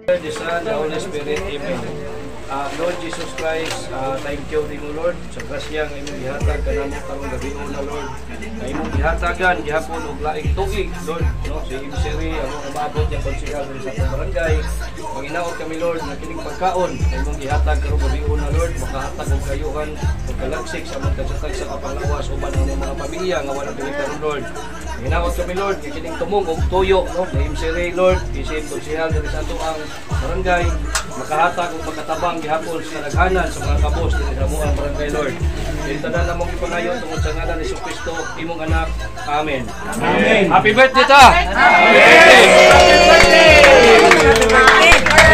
The Son, the Holy Spirit, Amen. Lord Jesus Christ, thank you din mo Lord sa grasya ng imong gihatag kanamo karong gabi na Lord. Na imong gihatagan gihapon og laing tuig Lord, no? Si Imsiri ang nababot niya konsehal sa atong barangay. Manginaot kami Lord na kining pagkaon na imong gihatag karong gabi na Lord, makahatag og kayuhan ug kalagsik sa mga kagsatag sa kapanglawas uban ng mga pamilya nga wala dili karon Lord. Manginaot kami Lord nga kining tumong og tuyo no na Imsiri Lord, isip konsehal diri sa atong barangay makahatag og makatabang gihapon sa naghanan sa mga kabos dinhi sa among barangay Lord. Dito na namong ipanayon tungod sa ngalan ni Jesucristo imong anak. Amen. Amen. Happy birthday ta. Happy birthday. Happy birthday.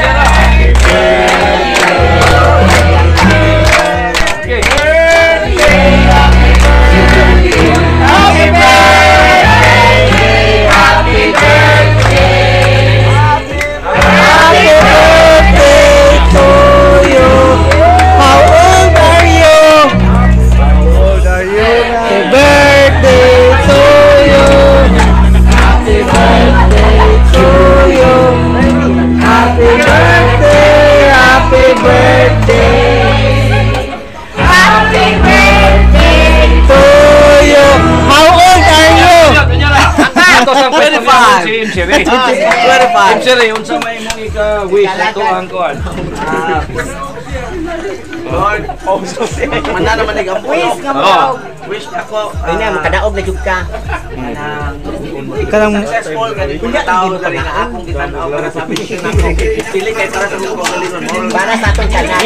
Imsiri, unsa may imong ika-wish ato ang kuan? Lord, mana naman nag-ampo. Wish ako. Ini makadaog na jud ka. Kanang successful gani kunya tao dali nga akong gitanaw para sa mission nako. Pili kay para sa mga pagalinon. Para sa atong channel.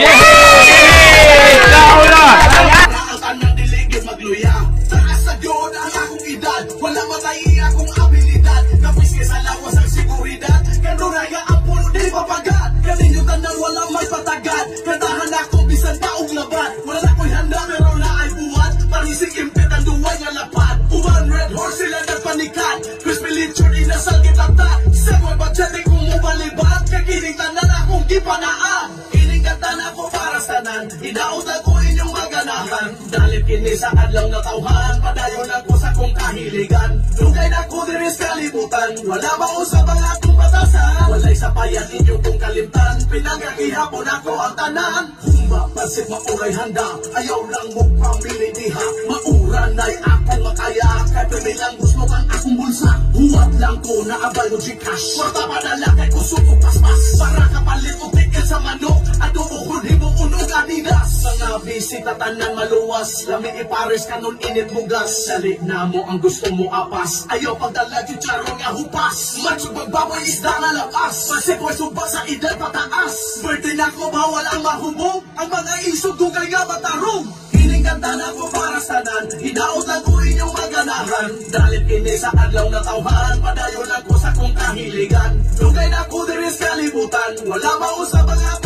Laula. Ang diligid magluya. Taas sa Diyon ang akong edad. Wala matay akong abilidad. Napiske sa lawas ang seguridad. Kanuraya ang puno di mapagat. Kaninyo tanang wala may patagat. Kantahan ako bisan taong labat. Wala na ko'y handa pero na ay buwan. Parising impit ang duway nga lapat. Uban red horse sila nagpanikat. Crispy lechon inasal kitatat. Sa ko'y badyate kung mubalibat. Kakining tanan akong gipanaan. Kining kantan ako para sanan. Inaot ako inyong maganahan. Dalit kini sa adlang natawhan. Padayon ako sa kong kahiligan. Dugay na ko diris kalibutan. Wala mausap ang akong batasan. Walay sapayan inyo kong kalimtan. Pinagkakihapon ako ang tanan. Humba, pansit mauray handa. Ayaw lang mo pamili diha. Mauran na'y akong makaya. Kay pamilang gusto kang akong bulsa. Huwag lang ko na abal mo Gcash. Warta pa na lang kay kusok paspas. Para kapalit o tiket sa manok. At umuhod mo unog adidas. Mga bisita tanan maluwas. Lamig ipares kanon init bugas. Salit na mo ang gusto mo apas. Ayaw pagdala chucharo nga hupas. Macho magbaboy isda nga lapas. Masikoy subak sa edad pataas. Birthday na ko bawal ang mahubog. Ang mga isog dugay nga matarong. Kining kanta na ko para sanan. Hinaot lang ko inyong maganahan. Dalit kini sa adlaw na tawhan. Padayon ako sa kong kahiligan. Dugay na ko diris kalibutan. Wala mausap ang